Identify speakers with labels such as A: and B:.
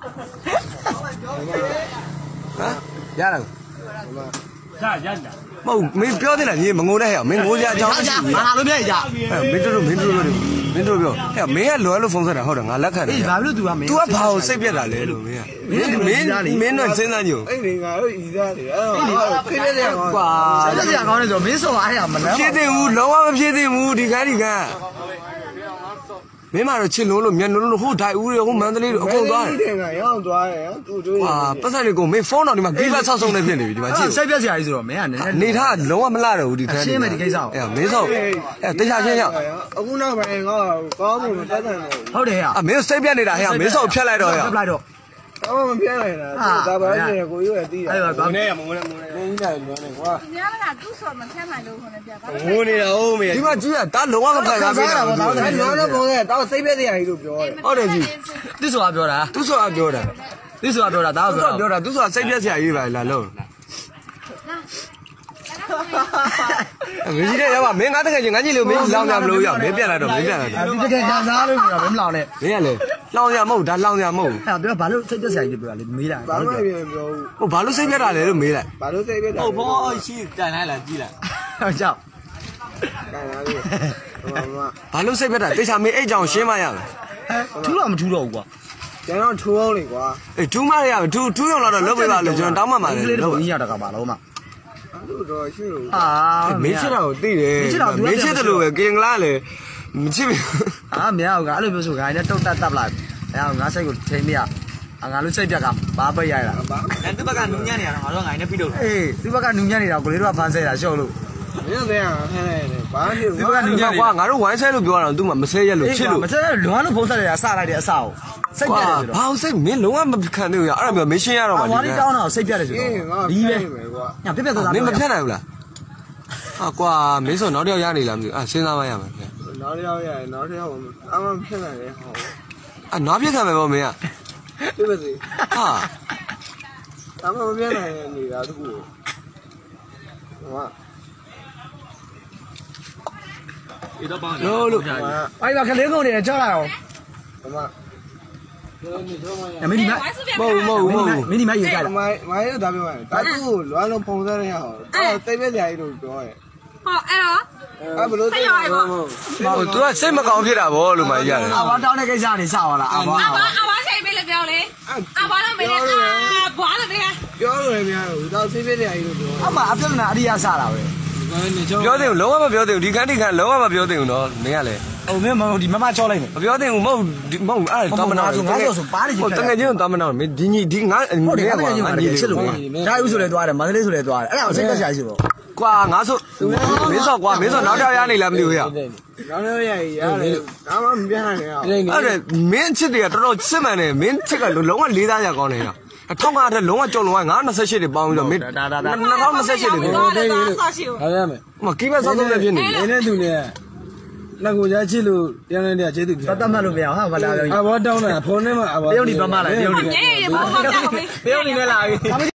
A: ရလား
B: ရ
A: မဟုတ်မင်းပြောသေးလားညီမငိုနဲ့ဟဲ့မင်းငိုစရာအကြောင်းမရှိဘူး
C: ဘာလို့ပြည့်ကြ
A: မင်းတို့ပြောဟဲ့မင်းကလွယ်လို့ဖုန်းဆက်တာဟုတ်တယ်ငါလက်ခံတယ်
C: ဘာလို့ तू ကမင်း
A: तू ကဘာကိုစိတ်ပြက်တာလဲလို့မင်းတော့စဉ်းစားညို့
D: အဲ့ဒီငါတို့ဤသားတွေအဲ့တော့ဖိနေတယ်
C: ကွာစိတ်ပြက်ကောင်းနေဆိုမင်းဆုံးအားရမလား
A: ဖြည့်သိဘူးလုံးဝမဖြည့်သိဘူးဒီကမင်းမတော့ချစ်လို့မျက်လုံးလို့ဟိုဒိုင်ဦးတွေဟိုမန္တလေးတွေအကုန်သွား
D: တယ်ငါရောက်သွားတယ်သူတို့
A: ဟာပတ်စံတွေကိုမင်းဖုန်းတော်ဒီမှာဂိမ်းဆောက်ဆုံးနေဖြစ်နေပြီဒီမှာကြည့်
C: စိတ်ပြက်စရာကြီးဆိုတော့မင်းက
A: နေထားလုံးဝမလှတော့ဘူးဒီခန်း
C: ရှင်းမယ်ဒီကိစ္စကို
A: မင်းဆုံးတရားချင်းရောက်
D: အခုနောက်ပိုင်းငါကောင်းမှုမတက်တယ်
C: ဟုတ်တယ်ဟဲ့
A: မင်းစိတ်ပြက်နေတာဟဲ့မင်းဆုံးဖြတ်လိုက်တော့ဟဲ့
C: ဖြတ်လိုက်တော့
D: ဘာမှမပြနိုင်တာဒါပါလေကိုရွေးတည်
C: အဲ့တော့
D: မင်းရမငိုနဲ့မင်းကြီးတယ်လွမ်းနေကွာ
E: သူများကသူ့ဆော်မဖြတ်နိုင်လို့ခေါ်နေပြပါ
D: ငိုနေတာဟုတ်မေ
A: ဒီမှာကြည့်ရတာလုံးဝမခံစားပေးတာ
D: ဘူးဒါတော့ပုံစံတော့စိတ်ပြည့်စရာကြီးလို့ပြောတယ်
A: ဟုတ်တယ်ကြီး
C: သူဆိုတာပြောတာ
A: သူဆိုတာပြောတာ
C: သူဆိုတာပြောတာဒါ
A: သူပြောတာသူဆိုတာစိတ်ပြည့်စရာကြီးပါလားလို့မင်းကြီးတဲ့ရောက်ပါမင်းငါတကယ်ချင်းငါကြီးလို့မင်းလောင်ရမလို့ရမင်းပြန်လာတော့မင်းပြန်လာ
C: တော့ဒီတကယ်ညာစားလို့ပြောမင်းလောင်နဲ့
A: မင်းကလေလောင်ရမဟုတ်ဒါလောင်ရမဟုတ်
C: အဲ့ပြောဘာလို့စိတ်ပြက်စရာကြီးပြောတာလဲမေးလိုက်
D: ဘာလို့ပြော
A: ဟိုဘာလို့စိတ်ပြတ်တာလဲလို့မေးလိုက်
D: ဘာလို့စိတ်ပြတ်တာ
B: ဟုတ်ဘောရှိတန်လိုက်လားကြည့်လိုက်
C: ဟုတ်ကြောက်
D: ကန်လာပြီ
A: ဘာလို့စိတ်ပြတ်တာတေချာမင်းအဲ့ကြောင်ရှင်းမရမယ်
C: ထူးတော့မထူးတော့ဘူးကွာ
D: ကျွန်တော်ထူအောင်လေကွာ
A: အေးထူးမရမယ်ထူးရုံတော့လုပ်ပေးပါလို့ကျွန်တော်တောင်းမှမှာ
C: လေလုပ်ကြီးရတာကပါလုံးမ
D: လို့တော့ရှိလို့
A: မင်းချစ်တာကိုသိတယ်မင်းချစ်တယ်လို့ပဲကင်ကလားလေမချစ်ဘူး
C: မရဘူးကအဲ့လိုပြောဆိုခိုင်းနဲ့တုတ်တက်တပ်လိုက်အဲ့ငါစိတ်ကိုထိမရငါလို့စိတ်ပြက်ကဘာပိတ်ရတာ
B: အဲ့သူဘက်ကနူးညံ့နေတာတော့ငါတို့ငိုင်းနဲ့ပြီးတော့
C: အေးသူဘက်ကနူးညံ့နေတာကိုလေးတို့ကဖန်ဆဲတာရှော့လို့
D: မင်းလည်းဟဲ့နေဘာဖြစ်
A: သူဘကနူးညံ့ကွာငါတို့ဝိုင်းဆဲလို့ပြောတာသူမှမဆဲရက်လို့ချစ်လို့
C: မဆဲလွမ်းလို့ဖုံးဆက်နေတာစလိုက်တဲ့အဆောက်စိတ်ပြက်တယ်ဆိုတော့
A: ဘာစိတ်မင်းလုံးဝမခံသေးဘူးရအဲ့ဒါမျိုးမင်းရှင်းရတော့
C: မှာဒီတောင်းတော့စိတ်ပြက်တယ်ဆိုတော့ဒီပဲ
D: ကွာ
C: ညပြက်ပြက်သွား
A: မင်းမဖြတ်နိုင်ဘူးလားဟာကွာမင်းဆိုနောက်တစ်ယောက်ရနေလားမသိဘူးစဉ်းစားမရမယ်
D: နောက်တစ်ယောက်ရရင်နောက်တစ်ယောက်အမှဖြတ်နိုင်တယ်ဟော
A: နောက်ပြတ်ခံမယ်ပေါ့မင်း
D: ပြည့်ပါစေ
A: ဟာ
D: အမှမပြတ်နိုင်နေတာတကူဟော
B: ဒီတော့ပေါင်း
A: လို့
C: အဲ့ဒါကလေးကုန်နေကြောက်လာအောင်
D: အမှ
C: မင်းဒီမ
A: မဟုတ်
C: မင်းဒီမရေကြိုက်လား
D: မိုင်းရတာပြောတယ်ဒါသူ့လွမ်းလုံးပုံစံရဟောတော့တိတ်ပဲကြာကြီးလို့ပြောတယ်
E: ဟောအဲ့တော့
D: ဘယ်လိုသိရလဲ
A: ဟို तू ကစိတ်မကောင်းဖြစ်တာဗောလို့မှရတယ်
C: အဘွားတောင်းတဲ့ကိစ္စနေစပါလား
E: အဘွားချိန်ပေးလို့ပြောလေအဘွားတော့မေးတယ်ဘွားလို့မေးတယ်
D: ပြောလို့များတော့ဒါစိတ်ပြည့်ကြာကြီးလို့ပြော
C: အမအပြဿနာအရိယာစတာပဲ
A: ပြောသေးဘူးလုံးဝမပြောသေးဘူးဒီခန်းလုံးဝမပြောသေးဘူးနော်မင်းကလည်း
C: ဟိုမင်းဒီမမချောလိုက်မယ်
A: မပြောသေးဘူးမဟုတ်အဲ့တောင်းမနာ
C: ဆိုငါဆိုပါးနေချင်
A: တယ်တကယ်ချင်းတောင်းမနာမင်းဒီငါမင်းက
C: ငါညီချစ်လို့ဒါဥဆိုလဲသွားတယ်မန္တလေးဆိုလဲသွားတယ်အဲ့ဒါကိုစိတ်သက်ရှာရှိပေါ့
A: ကွာငါဆိုမင်းစောကွာမင်းစောနောက်တစ်ယောက်ရနေလားမသိဘူးရ
D: နောက်တစ်ယောက်ရရတယ်ဒါမှမပြနိုင်ရအောင်
A: အဲ့ဒါမင်းချစ်တွေကတော်တော်စစ်မှန်တယ်မင်းချစ်ကလုံးဝလေးစားရကောင်းတယ်ရ1500ထက်လုံးဝကြောက်လုံးဝ928တွေပေါင်းပြီးတော့မင်း2028တွေ
E: တော့ဆော့ရှိဘူး
D: ဟုတ်ရမယ်
A: မကီးပဲစောက်ဆုံးလည်းဖြစ်နေ
D: တယ်နဲ့သူနဲ့လက်ကိုကြားချစ်လို့တရားနဲ့တရားကျေးဇူး
C: ပြောတတ်မှတ်လို့မရအောင်ဟာမလာဘူး
D: အဘောတောင်းတာဖုန်းထဲမှာအဘော
C: တယောက်ဒီပမလာတယောက်ဒီ
E: ဘာမှမပြောဘူး
C: တယောက်ဒီနဲ့လာပြီ